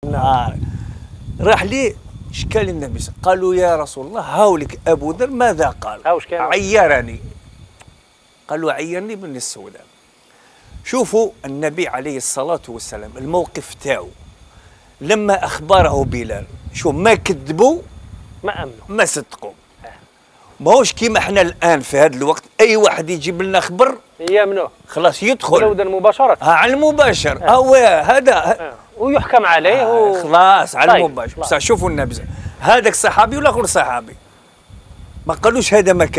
نعم. راح ليه اشكال النبي، قالوا يا رسول الله هاولك ابو ذر ماذا قال؟ عيرني. قالوا عيرني بن السوداء. شوفوا النبي عليه الصلاه والسلام الموقف تاعو لما اخبره بلال، شو ما كذبوا ما امنوا ما صدقوا. ماهوش كيما احنا الان في هذا الوقت اي واحد يجيب لنا خبر يامنوه خلاص يدخل مباشره على المباشر. هو هذا ويحكم عليه خلاص على المباشر. بصح شوفوا النبي هذاك صحابي ولا غير صحابي، ما قالوش هذا ما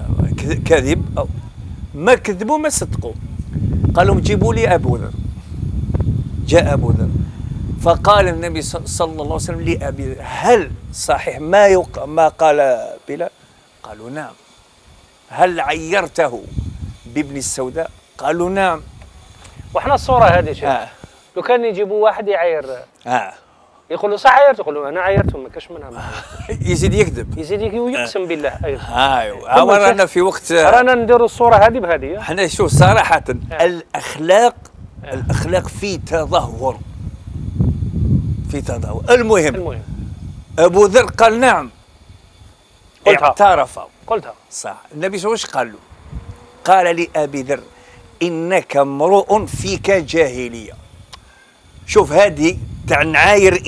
كذب أو ما كذبوا ما صدقوا. قالوا جيبوا لي ابو ذر. جاء ابو ذر فقال النبي صلى الله عليه وسلم لابي ذر هل صحيح ما قال بلال؟ قالوا نعم. هل عيرته بابن السوداء؟ قالوا نعم. واحنا الصوره هذه شيخ لو كان يجيبوا واحد يعير يقول له صح عيرت، يقول له انا عيرت ما كاش منها يزيد يكذب، يزيد ويقسم بالله ايضا. ايوه رانا في وقت رانا نديروا الصوره هذه بهذه. احنا شوف صراحه الاخلاق الاخلاق في تدهور، في تدهور. المهم ابو ذر قال نعم، اعترف. قلتها صح. النبي صلى الله عليه وسلم قال له، قال لأبي ذر إنك امرؤ فيك جاهلية. شوف هذه تاع نعاير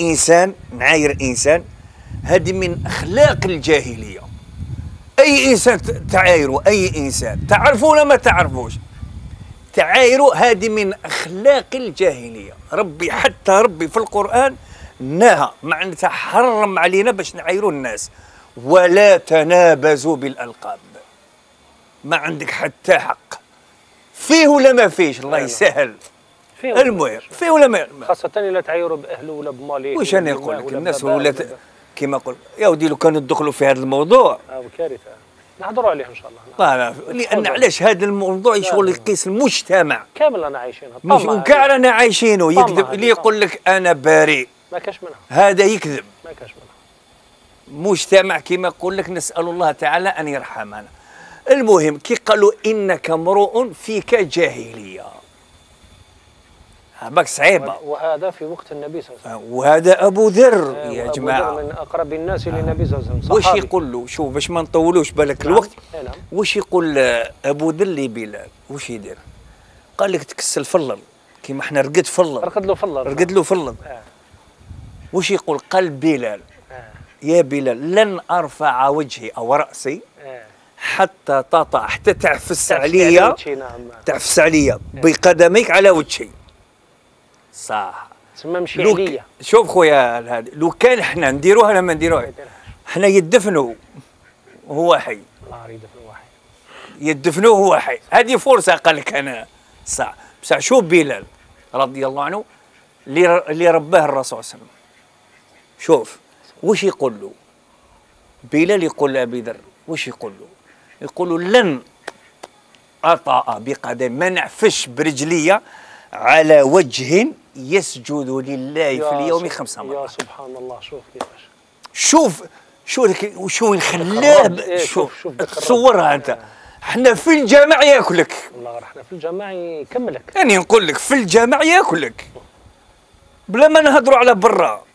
إنسان هذه من أخلاق الجاهلية. أي إنسان تعايره، أي إنسان تعرفه ولا ما تعرفوش تعايره، هذه من أخلاق الجاهلية. حتى ربي في القرآن نهى، معناتها حرم علينا باش نعايروا الناس. ولا تنابزوا بالألقاب، ما عندك حتى حق فيه ولا ما فيش، الله يسهل. المهم فيه ولا ما، خاصة إلا تعايروا بأهله ولا بماليه. واش أنا نقول لك الناس ولا كيما قلت يا ودي لو كانوا يدخلوا في هذا الموضوع كارثة. نهضروا عليه إن شاء الله. لأن علاش هذا الموضوع شغل يقيس المجتمع كامل رانا عايشينه، وكاع رانا عايشينه. يكذب اللي يقول لك أنا بريء ما كاش منها، هذا يكذب. ما كاش منها. مجتمع كما يقول لك نسأل الله تعالى أن يرحمنا. المهم كي قالوا إنك امرؤ فيك جاهلية، باك صعيبة. وهذا في وقت النبي صلى الله عليه وسلم، وهذا أبو ذر يا جماعة من أقرب الناس للنبي صلى الله عليه وسلم. واش يقول له؟ شوف باش ما نطولوش بالك الوقت. واش يقول أبو ذر لبلال؟ واش يدير؟ قال لك تكسل فلل كيما احنا رقد له فلل. واش يقول؟ قال بلال يا بلال لن أرفع وجهي أو رأسي حتى تطع، حتى تعفس عليا، تعفس عليا بقدميك على وجهي. صح. تسمى مشي عليا. شوف خويا هذا لو كان احنا نديروها ولا ما نديروها، احنا يدفنوا وهو حي. الله يدفنوا هو حي. يدفنوه وهو حي، هذه فرصة. قال لك أنا صح. بصح شوف بلال رضي الله عنه اللي رباه الرسول صلى الله عليه وسلم، شوف وش يقول له بلال؟ يقول لأبي ذر وش يقول له؟ يقول له لن أطأ بقدم، ما نعفش برجلية على وجه يسجد لله في اليوم 5 مرات. يا سبحان الله. شوف كيفاش، شو الخلاب. شوف تصورها أنت. احنا في الجامع ياكلك، والله احنا في الجامع يكملك. يعني نقول لك في الجامع ياكلك بلا ما نهضروا على برا.